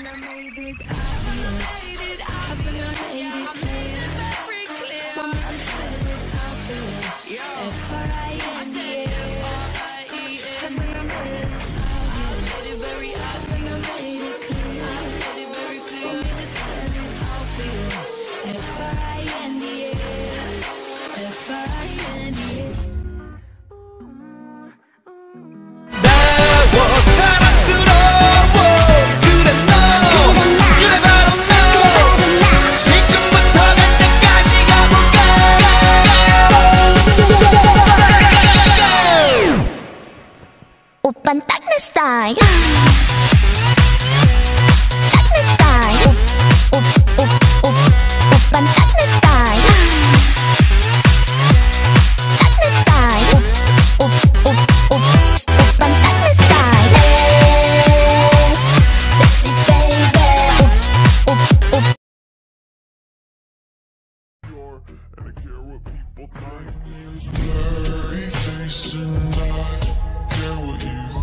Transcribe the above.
오빤 딱 내 스타일 딱 내 스타일 오빤 딱 내 스타일 딱 내 스타일 오빤 딱 내 스타일 Sexy baby And I care what people think. Blurry face and I care what you